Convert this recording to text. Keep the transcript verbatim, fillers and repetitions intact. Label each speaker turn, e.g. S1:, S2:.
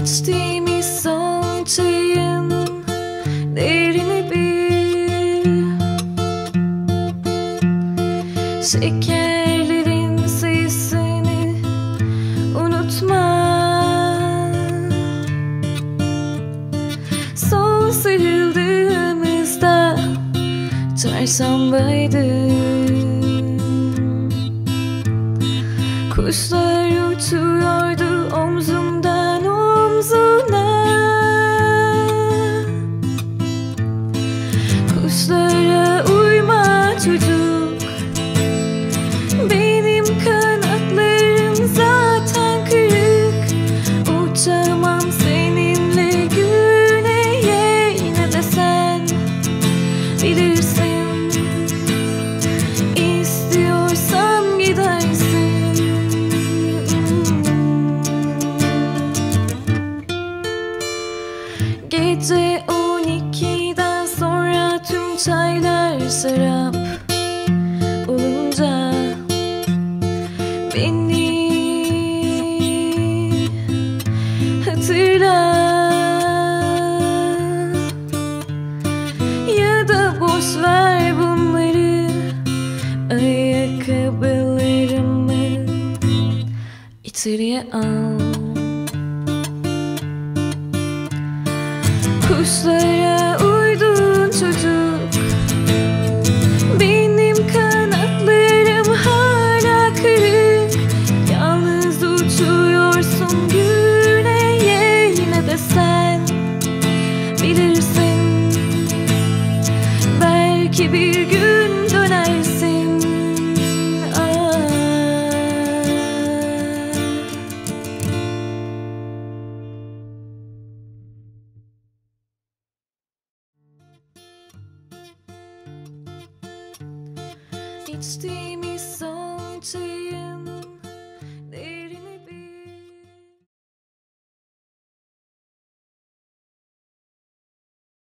S1: İçtiğimiz son çayın değerini bil. Şekerlerin sesini unutma. Son sarıldığımızda çarşambaydı. Kuşlar uçuyordu omzumdan omzuna. Kuşlara uyma çocuk, benim kanatlarım zaten kırık. Uçamam seninle güneye, yine de sen bilirsin. İstiyorsan gidersin. Gece on ikiden sonra tüm çaylar şarap olunca beni hatırla. Ya da boş ver bunları, ayakkabılarımı içeriye al. Kuşlara uydun çocuk, benim kanatlarım hala kırık. Yalnız uçuyorsun güneye, yine de sen bilirsin. Belki bir gün dönersin. Aa. İçtiğimiz son çayı